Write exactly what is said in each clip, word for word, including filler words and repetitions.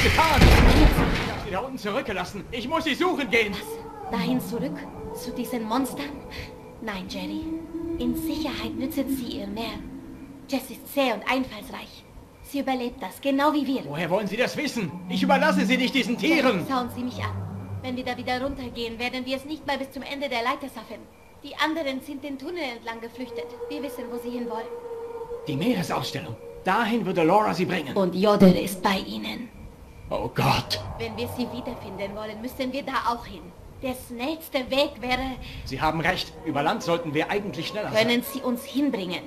das getan? Ich habe sie da unten zurückgelassen. Ich muss sie suchen gehen. Was? Dahin zurück? Zu diesen Monstern? Nein, Jerry. In Sicherheit nützt sie ihr mehr. Jess ist zäh und einfallsreich. Sie überlebt das, genau wie wir. Woher wollen Sie das wissen? Ich überlasse Sie nicht diesen Tieren. Schauen Sie mich an. Wenn wir da wieder runtergehen, werden wir es nicht mal bis zum Ende der Leiter schaffen. Die anderen sind den Tunnel entlang geflüchtet. Wir wissen, wo sie hinwollen. Die Meeresausstellung. Dahin würde Laura sie bringen. Und Jodel ist bei ihnen. Oh Gott. Wenn wir sie wiederfinden wollen, müssen wir da auch hin. Der schnellste Weg wäre... Sie haben recht. Über Land sollten wir eigentlich schneller sein. Können Sie uns hinbringen?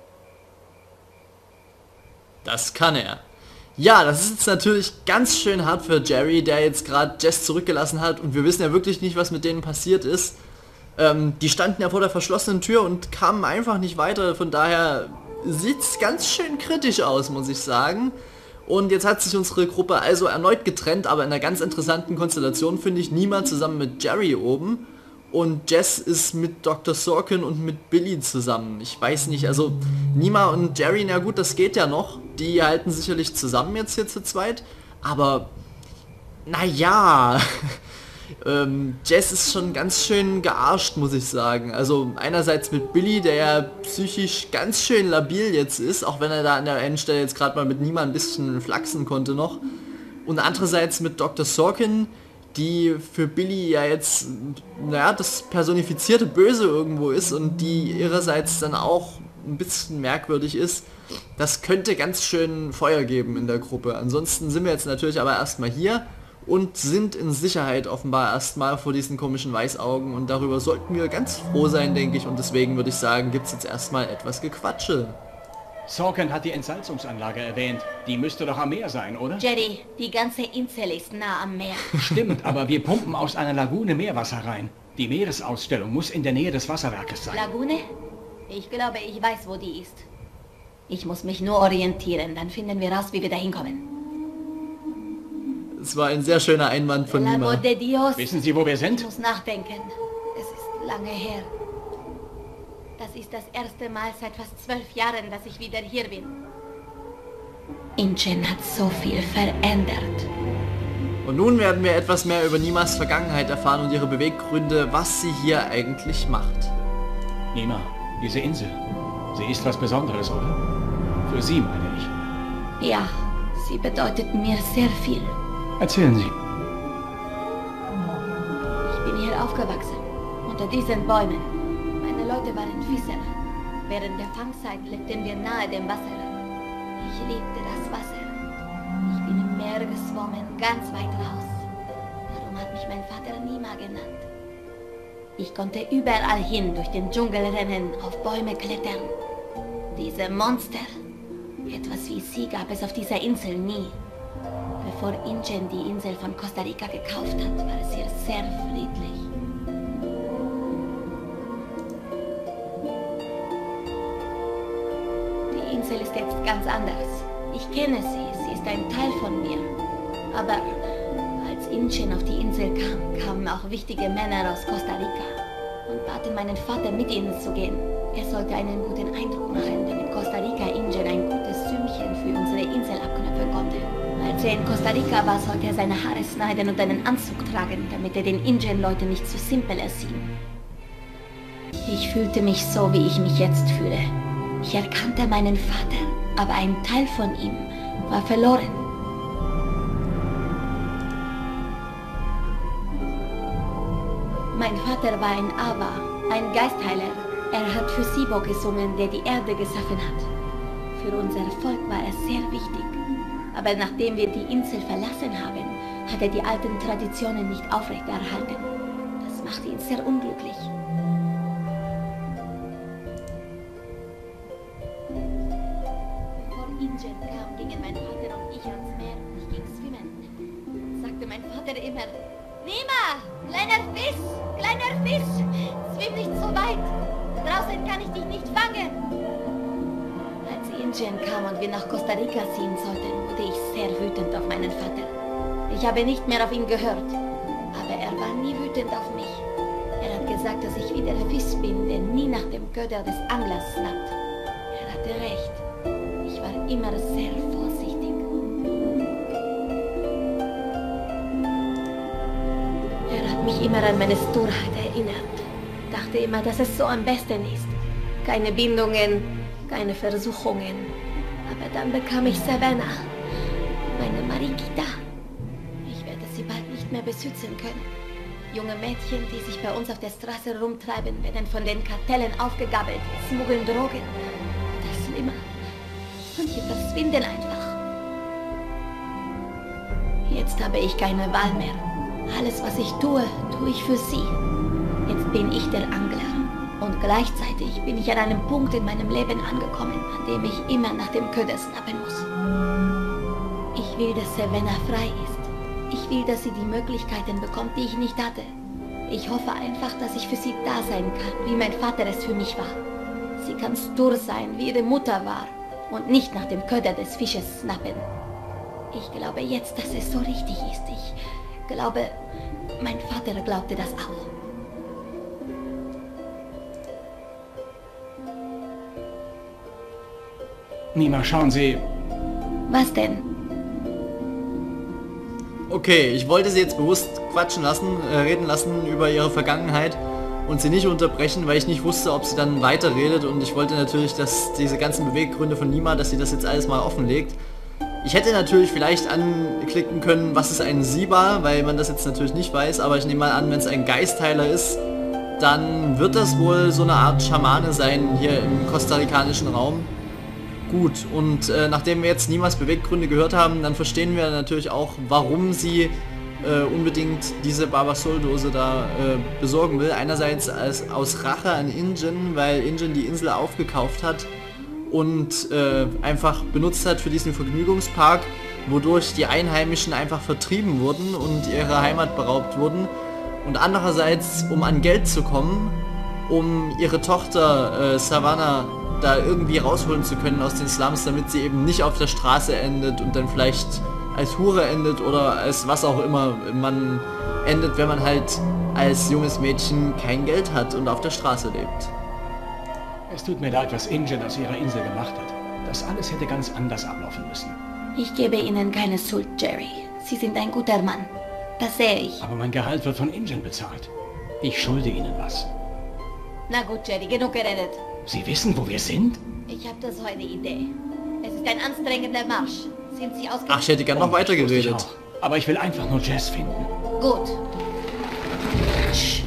Das kann er. Ja, das ist jetzt natürlich ganz schön hart für Jerry, der jetzt gerade Jess zurückgelassen hat und wir wissen ja wirklich nicht, was mit denen passiert ist. Ähm, die standen ja vor der verschlossenen Tür und kamen einfach nicht weiter, von daher sieht es ganz schön kritisch aus, muss ich sagen. Und jetzt hat sich unsere Gruppe also erneut getrennt, aber in einer ganz interessanten Konstellation finde ich, Nima zusammen mit Jerry oben. Und Jess ist mit Doktor Sorkin und mit Billy zusammen. Ich weiß nicht, also Nima und Jerry, na gut, das geht ja noch. Die halten sicherlich zusammen jetzt hier zu zweit. Aber, naja, ähm, Jess ist schon ganz schön gearscht, muss ich sagen. Also einerseits mit Billy, der ja psychisch ganz schön labil jetzt ist, auch wenn er da an der einen Stelle jetzt gerade mal mit Nima ein bisschen flachsen konnte noch. Und andererseits mit Doktor Sorkin, die für Billy ja jetzt, naja, das personifizierte Böse irgendwo ist und die ihrerseits dann auch ein bisschen merkwürdig ist. Das könnte ganz schön Feuer geben in der Gruppe. Ansonsten sind wir jetzt natürlich aber erstmal hier und sind in Sicherheit offenbar erstmal vor diesen komischen Weißaugen und darüber sollten wir ganz froh sein, denke ich, und deswegen würde ich sagen, gibt es jetzt erstmal etwas Gequatsche. Sorkin hat die Entsalzungsanlage erwähnt. Die müsste doch am Meer sein, oder? Jerry, die ganze Insel ist nah am Meer. Stimmt, aber wir pumpen aus einer Lagune Meerwasser rein. Die Meeresausstellung muss in der Nähe des Wasserwerkes sein. Lagune? Ich glaube, ich weiß, wo die ist. Ich muss mich nur orientieren, dann finden wir raus, wie wir da hinkommen. Es war ein sehr schöner Einwand von Nima. Amor de Dios. Wissen Sie, wo wir Ich sind? muss nachdenken. Es ist lange her. Das ist das erste Mal seit fast zwölf Jahren, dass ich wieder hier bin. Inchen hat so viel verändert. Und nun werden wir etwas mehr über Nimas Vergangenheit erfahren und ihre Beweggründe, was sie hier eigentlich macht. Nima, diese Insel. Sie ist was Besonderes, oder? Für Sie, meine ich. Ja, sie bedeutet mir sehr viel. Erzählen Sie. Ich bin hier aufgewachsen, unter diesen Bäumen. Meine Leute waren Fischer. Während der Fangzeit lebten wir nahe dem Wasser. Ich liebte das Wasser. Ich bin im Meer geschwommen, ganz weit raus. Darum hat mich mein Vater Nima genannt. Ich konnte überall hin, durch den Dschungel rennen, auf Bäume klettern. Diese Monster. Etwas wie sie gab es auf dieser Insel nie. Bevor Inchen die Insel von Costa Rica gekauft hat, war es hier sehr friedlich. Die Insel ist jetzt ganz anders. Ich kenne sie, sie ist ein Teil von mir. Aber als Inchen auf die Insel kam, kamen auch wichtige Männer aus Costa Rica und baten meinen Vater, mit ihnen zu gehen. Er sollte einen guten Eindruck machen, damit Costa Rica Inchen ein gutes Sümmchen für unsere Insel abknöpfen konnte. Als er in Costa Rica war, sollte er seine Haare schneiden und einen Anzug tragen, damit er den Inchen-Leuten nicht zu simpel erschien. Ich fühlte mich so, wie ich mich jetzt fühle. Ich erkannte meinen Vater, aber ein Teil von ihm war verloren. Mein Vater war ein Awa, ein Geistheiler. Er hat für Sibo gesungen, der die Erde geschaffen hat. Für unser Volk war er sehr wichtig. Aber nachdem wir die Insel verlassen haben, hat er die alten Traditionen nicht aufrechterhalten. Das machte ihn sehr unglücklich. Bevor Inchen kam, gingen mein Vater und ich ans Meer und ich ging schwimmen. Sagte mein Vater immer, Nima, kleiner Fisch, kleiner Fisch, schwimm nicht so weit. Draußen kann ich dich nicht fangen. Als Inchen kam und wir nach Costa Rica ziehen sollten, wurde ich sehr wütend auf meinen Vater. Ich habe nicht mehr auf ihn gehört, aber er war nie wütend auf mich. Er hat gesagt, dass ich wie der Fisch bin, der nie nach dem Köder des Anglers schnappt. Er hatte recht. Ich war immer sehr vorsichtig. immer an meine Sturheit erinnert. Dachte immer, dass es so am besten ist. Keine Bindungen, keine Versuchungen. Aber dann bekam ich Savannah, meine Marikita. Ich werde sie bald nicht mehr beschützen können. Junge Mädchen, die sich bei uns auf der Straße rumtreiben, werden von den Kartellen aufgegabelt, schmuggeln Drogen. Oder schlimmer. Manche verschwinden einfach. Jetzt habe ich keine Wahl mehr. Alles, was ich tue, tue ich für sie. Jetzt bin ich der Angler. Und gleichzeitig bin ich an einem Punkt in meinem Leben angekommen, an dem ich immer nach dem Köder schnappen muss. Ich will, dass Savannah frei ist. Ich will, dass sie die Möglichkeiten bekommt, die ich nicht hatte. Ich hoffe einfach, dass ich für sie da sein kann, wie mein Vater es für mich war. Sie kann stur sein, wie ihre Mutter war, und nicht nach dem Köder des Fisches schnappen. Ich glaube jetzt, dass es so richtig ist. Ich glaube, mein Vater glaubte das auch. Nima, schauen Sie. Was denn? Okay, ich wollte sie jetzt bewusst quatschen lassen, äh, reden lassen über ihre Vergangenheit und sie nicht unterbrechen, weil ich nicht wusste, ob sie dann weiterredet, und ich wollte natürlich, dass diese ganzen Beweggründe von Nima, dass sie das jetzt alles mal offenlegt. Ich hätte natürlich vielleicht anklicken können, was ist ein Siba, weil man das jetzt natürlich nicht weiß, aber ich nehme mal an, wenn es ein Geistheiler ist, dann wird das wohl so eine Art Schamane sein hier im kostarikanischen Raum. Gut, und äh, nachdem wir jetzt Nimas Beweggründe gehört haben, dann verstehen wir natürlich auch, warum sie äh, unbedingt diese Barbasol-Dose da äh, besorgen will. Einerseits als, aus Rache an Injin, weil Injin die Insel aufgekauft hat und äh, einfach benutzt hat für diesen Vergnügungspark, wodurch die Einheimischen einfach vertrieben wurden und ihre Heimat beraubt wurden. Und andererseits, um an Geld zu kommen, um ihre Tochter äh, Savannah da irgendwie rausholen zu können aus den Slums, damit sie eben nicht auf der Straße endet und dann vielleicht als Hure endet oder als was auch immer man endet, wenn man halt als junges Mädchen kein Geld hat und auf der Straße lebt. Es tut mir leid, was Injin aus ihrer Insel gemacht hat. Das alles hätte ganz anders ablaufen müssen. Ich gebe Ihnen keine Schuld, Jerry. Sie sind ein guter Mann. Das sehe ich. Aber mein Gehalt wird von Injin bezahlt. Ich schulde Ihnen was. Na gut, Jerry, genug geredet. Sie wissen, wo wir sind? Ich habe das heute Idee. Es ist ein anstrengender Marsch. Sind Sie ausgerüstet? Ach, ich hätte gern noch weiter Oh, wusste ich geredet. auch. Aber ich will einfach nur Jess finden. Gut. Sch.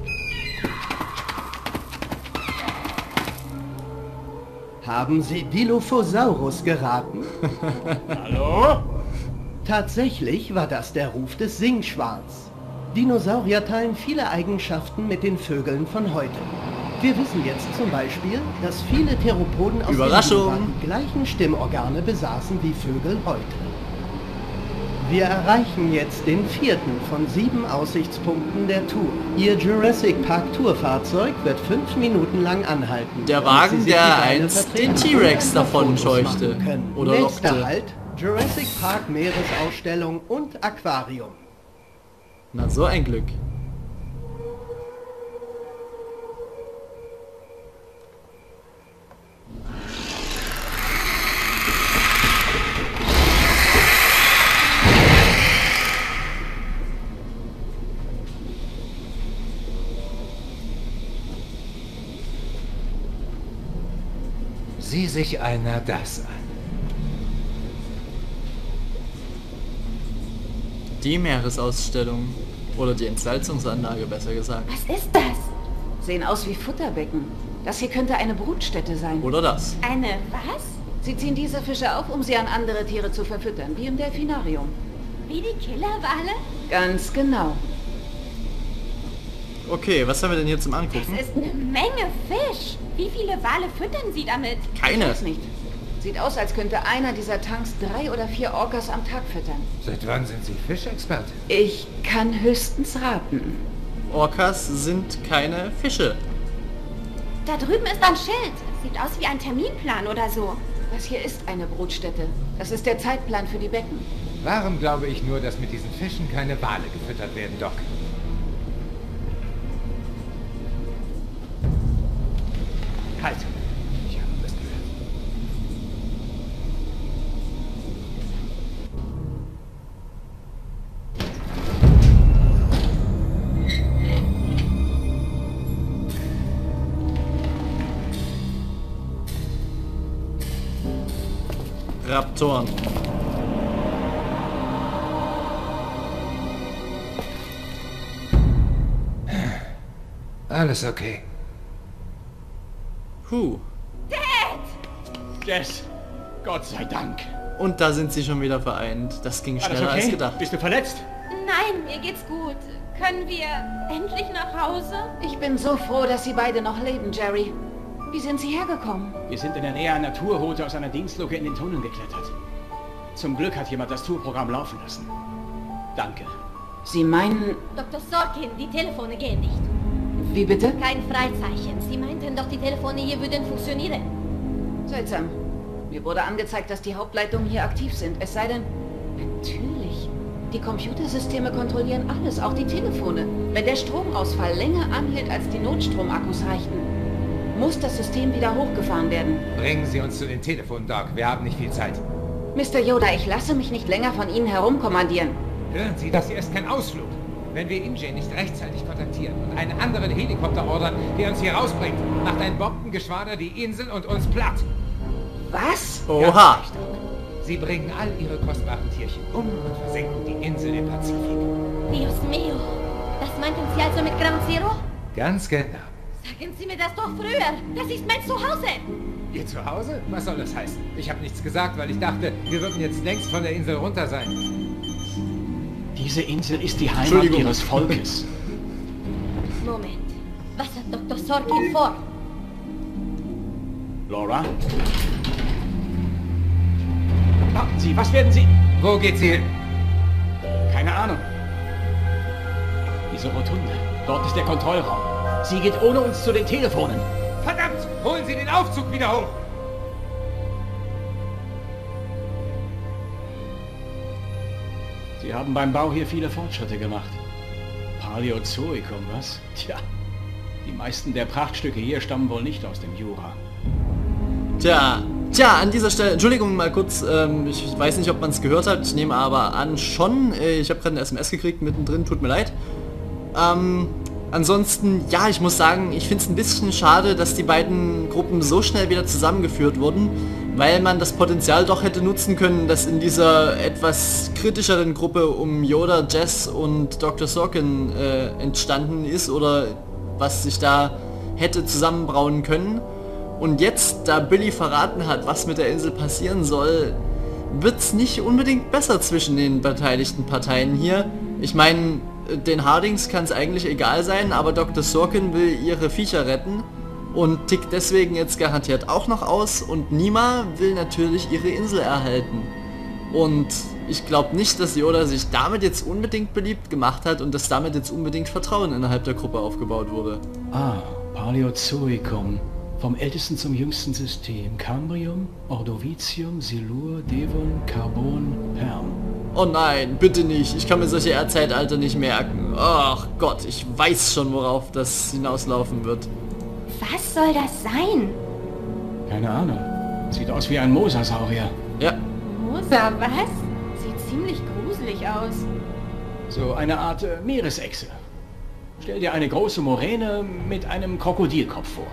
Haben Sie Dilophosaurus geraten? Hallo? Tatsächlich war das der Ruf des Singschwans. Dinosaurier teilen viele Eigenschaften mit den Vögeln von heute. Wir wissen jetzt zum Beispiel, dass viele Theropoden aus Überraschung. den die gleichen Stimmorgane besaßen wie Vögel heute. Wir erreichen jetzt den vierten von sieben Aussichtspunkten der Tour. Ihr Jurassic Park Tourfahrzeug wird fünf Minuten lang anhalten. Der damit Wagen, Sie sich der mit einem einst Vertreter den T-Rex der davon Fotos scheuchte machen können. oder Nächster lockte. Halt, Jurassic Park Meeresausstellung und Aquarium. Na, so ein Glück. Sieh sich einer das an. Die Meeresausstellung. Oder die Entsalzungsanlage, besser gesagt. Was ist das? Sehen aus wie Futterbecken. Das hier könnte eine Brutstätte sein. Oder das. Eine was? Sie ziehen diese Fische auf, um sie an andere Tiere zu verfüttern, wie im Delfinarium. Wie die Killerwale? Ganz genau. Okay, was haben wir denn hier zum Das Angucken? ist eine Menge Fisch. Wie viele Wale füttern Sie damit? Keine. Weiß nicht. Sieht aus, als könnte einer dieser Tanks drei oder vier Orcas am Tag füttern. Seit wann sind Sie Fischexperte? Ich kann höchstens raten. Orcas sind keine Fische. Da drüben ist ein Schild. Sieht aus wie ein Terminplan oder so. Das hier ist eine Brutstätte. Das ist der Zeitplan für die Becken. Warum glaube ich nur, dass mit diesen Fischen keine Wale gefüttert werden, Doc? Halt! Ich habe es gehört. Raptoren. Alles okay. Puh. Jess, Gott sei Dank. Und da sind sie schon wieder vereint. Das ging Alles schneller okay? als gedacht. Bist du verletzt? Nein, mir geht's gut. Können wir endlich nach Hause? Ich bin so froh, dass Sie beide noch leben, Jerry. Wie sind Sie hergekommen? Wir sind in der Nähe einer Tourroute aus einer Dienstluke in den Tunnel geklettert. Zum Glück hat jemand das Tourprogramm laufen lassen. Danke. Sie meinen... Doktor Sorkin, die Telefone gehen nicht. Wie bitte? Kein Freizeichen. Sie meinten doch, die Telefone hier würden funktionieren. Seltsam. Mir wurde angezeigt, dass die Hauptleitungen hier aktiv sind. Es sei denn... Natürlich. Die Computersysteme kontrollieren alles, auch die Telefone. Wenn der Stromausfall länger anhält, als die Notstromakkus reichten, muss das System wieder hochgefahren werden. Bringen Sie uns zu den Telefonen, Doc. Wir haben nicht viel Zeit. Mister Yoda, ich lasse mich nicht länger von Ihnen herumkommandieren. Hören Sie, das hier ist kein Ausflug. Wenn wir Injay nicht rechtzeitig kontaktieren und einen anderen Helikopter ordern, der uns hier rausbringt, macht ein Bombengeschwader die Insel und uns platt. Was? Oha. Sie bringen all ihre kostbaren Tierchen um und versenken die Insel im Pazifik. Dios mio. Das meinten Sie also mit Ground Zero? Ganz genau. Sagen Sie mir das doch früher. Das ist mein Zuhause. Ihr Zuhause? Was soll das heißen? Ich habe nichts gesagt, weil ich dachte, wir würden jetzt längst von der Insel runter sein. Diese Insel ist die Heimat Entschuldigung. ihres Volkes. Moment. Was hat Doktor Sorkin vor? Laura? Warten Sie, was werden Sie... Wo geht sie hin? Keine Ahnung. Diese Rotunde. Dort ist der Kontrollraum. Sie geht ohne uns zu den Telefonen. Verdammt! Holen Sie den Aufzug wieder hoch! Sie haben beim Bau hier viele Fortschritte gemacht. Paläozoikum, was? Tja, die meisten der Prachtstücke hier stammen wohl nicht aus dem Jura. Tja, tja, an dieser Stelle, Entschuldigung mal kurz, ähm, ich weiß nicht, ob man es gehört hat, ich nehme aber an schon, äh, ich habe gerade eine S M S gekriegt mittendrin, tut mir leid. Ähm, ansonsten, ja, ich muss sagen, ich finde es ein bisschen schade, dass die beiden Gruppen so schnell wieder zusammengeführt wurden, weil man das Potenzial doch hätte nutzen können, dass in dieser etwas kritischeren Gruppe um Yoda, Jess und Doktor Sorkin äh, entstanden ist oder was sich da hätte zusammenbrauen können. Und jetzt, da Billy verraten hat, was mit der Insel passieren soll, wird's nicht unbedingt besser zwischen den beteiligten Parteien hier. Ich meine, den Hardings kann es eigentlich egal sein, aber Doktor Sorkin will ihre Viecher retten und tickt deswegen jetzt garantiert auch noch aus und Nima will natürlich ihre Insel erhalten. Und ich glaube nicht, dass Yoda sich damit jetzt unbedingt beliebt gemacht hat und dass damit jetzt unbedingt Vertrauen innerhalb der Gruppe aufgebaut wurde. Ah, Paläozoikum. Vom ältesten zum jüngsten System. Cambrium, Ordovicium, Silur, Devon, Carbon, Perm. Oh nein, bitte nicht. Ich kann mir solche Erdzeitalter nicht merken. Ach Gott, ich weiß schon, worauf das hinauslaufen wird. Was soll das sein? Keine Ahnung. Sieht aus wie ein Mosasaurier. Ja, Mosa, was? Sieht ziemlich gruselig aus. So eine Art äh, Meeresechse. Stell dir eine große Moräne mit einem Krokodilkopf vor.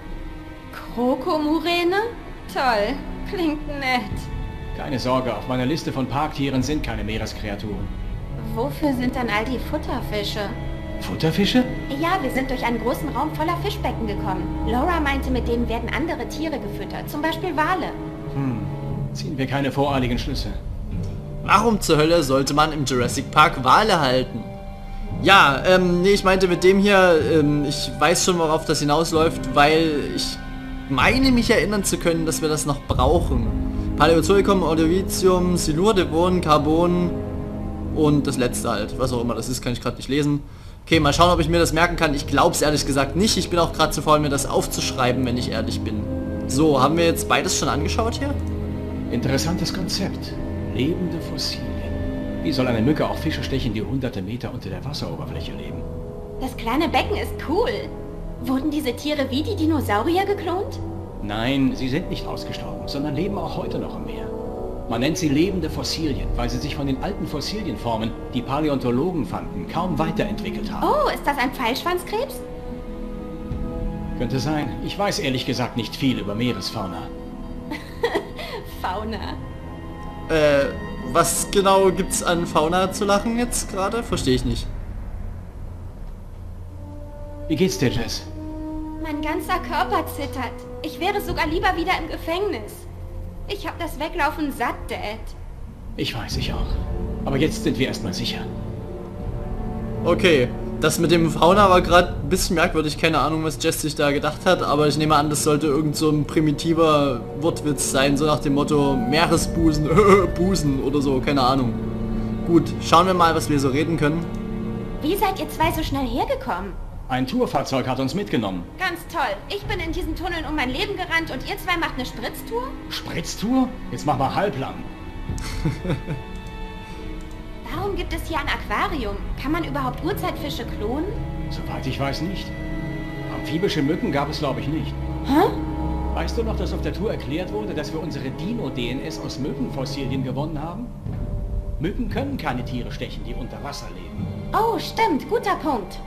Krokomurene? Toll. Klingt nett. Keine Sorge, auf meiner Liste von Parktieren sind keine Meereskreaturen. Wofür sind dann all die Futterfische? Futterfische? Ja, wir sind durch einen großen Raum voller Fischbecken gekommen. Laura meinte, mit denen werden andere Tiere gefüttert, zum Beispiel Wale. Hm, ziehen wir keine voreiligen Schlüsse. warum zur Hölle sollte man im Jurassic Park Wale halten? Ja, ähm, nee, ich meinte mit dem hier, ähm, ich weiß schon, worauf das hinausläuft, weil ich meine mich erinnern zu können, dass wir das noch brauchen. Paläozoikum, Ordovicium, Silur, Devon, Carbon und das letzte halt. Was auch immer das ist, kann ich gerade nicht lesen. Okay, mal schauen, ob ich mir das merken kann. Ich glaube es ehrlich gesagt nicht. Ich bin auch gerade zu faul, mir das aufzuschreiben, wenn ich ehrlich bin. So, haben wir jetzt beides schon angeschaut hier? Interessantes Konzept. Lebende Fossilien. Wie soll eine Mücke auch Fische stechen, die hunderte Meter unter der Wasseroberfläche leben? Das kleine Becken ist cool. Wurden diese Tiere wie die Dinosaurier geklont? Nein, sie sind nicht ausgestorben, sondern leben auch heute noch im Meer. Man nennt sie lebende Fossilien, weil sie sich von den alten Fossilienformen, die Paläontologen fanden, kaum weiterentwickelt haben. Oh, ist das ein Pfeilschwanzkrebs? Könnte sein. Ich weiß ehrlich gesagt nicht viel über Meeresfauna. Fauna. Äh, was genau gibt's an Fauna zu lachen jetzt gerade? Verstehe ich nicht. Wie geht's dir, Jess? Mein ganzer Körper zittert. Ich wäre sogar lieber wieder im Gefängnis. Ich habe das Weglaufen satt, Dad. Ich weiß, ich auch. Aber jetzt sind wir erstmal sicher. Okay, das mit dem Fauna war gerade ein bisschen merkwürdig. Keine Ahnung, was Jess sich da gedacht hat, aber ich nehme an, das sollte irgend so ein primitiver Wortwitz sein, so nach dem Motto Meeresbusen, Busen oder so, keine Ahnung. Gut, schauen wir mal, was wir so reden können. Wie seid ihr zwei so schnell hergekommen? Ein Tourfahrzeug hat uns mitgenommen. Ganz toll. Ich bin in diesen Tunneln um mein Leben gerannt und ihr zwei macht eine Spritztour? Spritztour? Jetzt mach mal halblang. Warum gibt es hier ein Aquarium? Kann man überhaupt Urzeitfische klonen? Soweit ich weiß nicht. Amphibische Mücken gab es, glaube ich, nicht. Hä? Weißt du noch, dass auf der Tour erklärt wurde, dass wir unsere Dino-D N S aus Mückenfossilien gewonnen haben? Mücken können keine Tiere stechen, die unter Wasser leben. Oh, stimmt. Guter Punkt.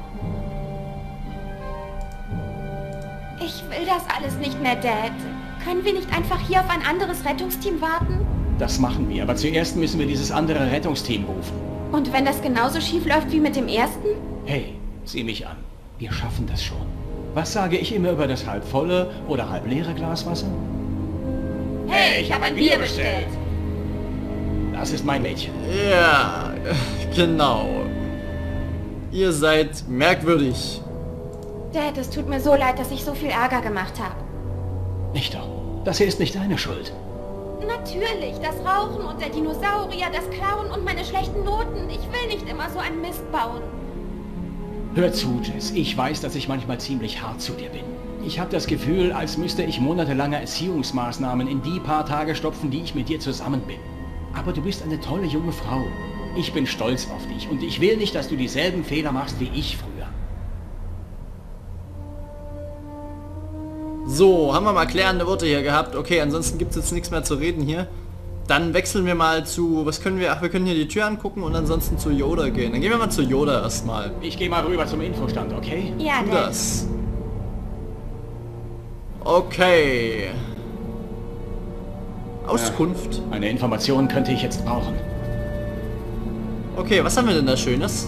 Ich will das alles nicht mehr, Dad. Können wir nicht einfach hier auf ein anderes Rettungsteam warten? Das machen wir, aber zuerst müssen wir dieses andere Rettungsteam rufen. Und wenn das genauso schief läuft wie mit dem ersten? Hey, sieh mich an. Wir schaffen das schon. Was sage ich immer über das halb volle oder halb leere Glas Wasser? Hey, ich habe ein Bier bestellt. Das ist mein Mädchen. Ja, genau. Ihr seid merkwürdig. Dad, es tut mir so leid, dass ich so viel Ärger gemacht habe. Nicht doch. Das hier ist nicht deine Schuld. Natürlich, das Rauchen und der Dinosaurier, das Klauen und meine schlechten Noten. Ich will nicht immer so einen Mist bauen. Hör zu, Jess. Ich weiß, dass ich manchmal ziemlich hart zu dir bin. Ich habe das Gefühl, als müsste ich monatelange Erziehungsmaßnahmen in die paar Tage stopfen, die ich mit dir zusammen bin. Aber du bist eine tolle junge Frau. Ich bin stolz auf dich und ich will nicht, dass du dieselben Fehler machst wie ich früher. So, haben wir mal klärende Worte hier gehabt. Okay, ansonsten gibt es jetzt nichts mehr zu reden hier. Dann wechseln wir mal zu... Was können wir... Ach, wir können hier die Tür angucken und ansonsten zu Yoda gehen. Dann gehen wir mal zu Yoda erstmal. Ich gehe mal rüber zum Infostand, okay? Ja, Tu Dad. das. Okay. Auskunft. Eine Information könnte ich jetzt brauchen. Okay, was haben wir denn da Schönes?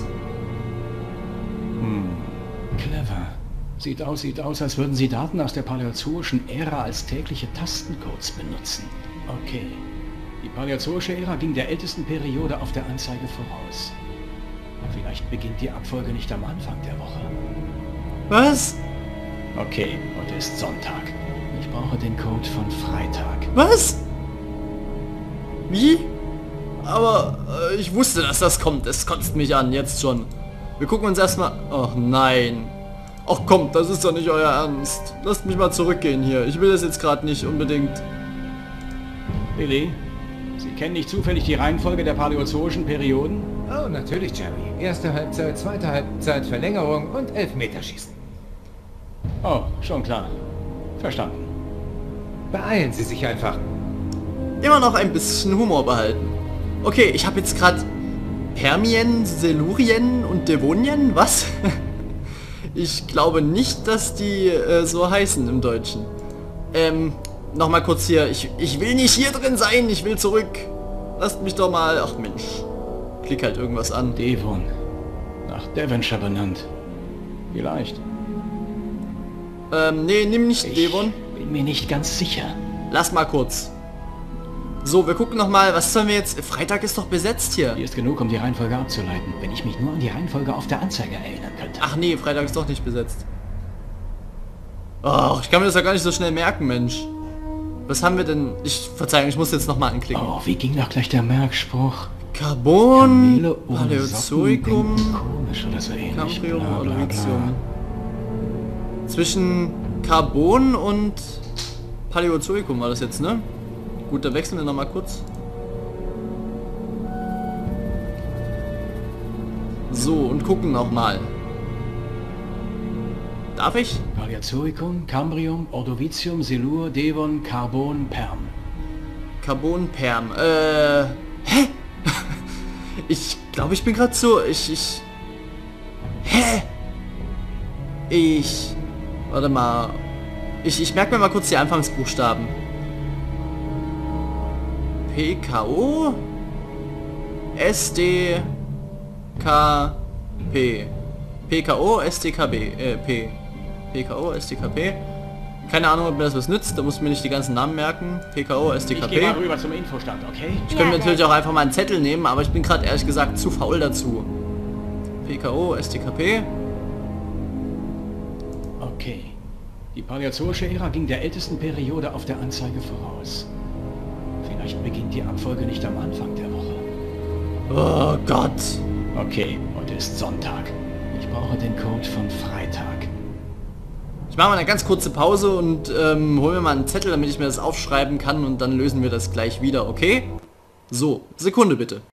Clever. Sieht aus, sieht aus, als würden sie Daten aus der paläozoischen Ära als tägliche Tastencodes benutzen. Okay. Die paläozoische Ära ging der ältesten Periode auf der Anzeige voraus. Vielleicht beginnt die Abfolge nicht am Anfang der Woche. Was? Okay, heute ist Sonntag. Ich brauche den Code von Freitag. Was? Wie? Aber äh, ich wusste, dass das kommt. Es kotzt mich an, jetzt schon. Wir gucken uns erstmal... Ach nein. Ach kommt, das ist doch nicht euer Ernst. Lasst mich mal zurückgehen hier. Ich will das jetzt gerade nicht unbedingt. Billy, Sie kennen nicht zufällig die Reihenfolge der paläozoischen Perioden? Oh, natürlich, Jerry. Erste Halbzeit, zweite Halbzeit, Verlängerung und Elfmeterschießen. Oh, schon klar. Verstanden. Beeilen Sie sich einfach. Immer noch ein bisschen Humor behalten. Okay, ich habe jetzt gerade Permien, Silurien und Devonien. Was? Ich glaube nicht, dass die äh, so heißen im Deutschen. Ähm, nochmal kurz hier. Ich, ich will nicht hier drin sein. Ich will zurück. Lasst mich doch mal... Ach Mensch. Klick halt irgendwas an. Devon. Nach Devonshire benannt. Vielleicht. Ähm, nee, nimm nicht Ich Devon. bin mir nicht ganz sicher. Lass mal kurz. So, wir gucken noch mal. Was sollen wir jetzt... Freitag ist doch besetzt hier. Hier ist genug, um die Reihenfolge abzuleiten, wenn ich mich nur an die Reihenfolge auf der Anzeige erinnern könnte. Ach nee, Freitag ist doch nicht besetzt. Ach, ich kann mir das ja gar nicht so schnell merken, Mensch. Was haben wir denn? Ich Verzeihung, ich muss jetzt noch mal anklicken. Oh, wie ging doch gleich der Merkspruch? Carbon, Kamele ohne Socken Paläozoikum, denken komisch oder so ähnlich. Cambrium Bla, oder bla, bla. Lithium. Zwischen Carbon und Paläozoikum war das jetzt, ne? Gut, da wechseln wir noch mal kurz. So, und gucken noch mal. Darf ich? Paläozoikum, Cambrium, Ordovicium, Silur, Devon, Carbon, Perm. Carbon, Perm. Äh... Hä? Ich glaube, ich bin gerade so... Ich... ich Hä? Ich... Warte mal. Ich, ich merke mir mal kurz die Anfangsbuchstaben. P K O S D K P. P K O S D K B. Äh, P. P K O S D K P. Keine Ahnung, ob mir das was nützt. Da muss ich mir nicht die ganzen Namen merken. P K O S D K P. Ich geh mal rüber zum Infostand, okay? Ich könnte Ja, natürlich Dad. auch einfach mal einen Zettel nehmen, aber ich bin gerade ehrlich gesagt zu faul dazu. P K O S D K P. Okay. Die paläozoische Ära ging der ältesten Periode auf der Anzeige voraus. Vielleicht beginnt die Abfolge nicht am Anfang der Woche. Oh Gott. Okay, heute ist Sonntag. Ich brauche den Code von Freitag. Ich mache mal eine ganz kurze Pause und ähm, hol mir mal einen Zettel, damit ich mir das aufschreiben kann und dann lösen wir das gleich wieder, okay? So, Sekunde bitte.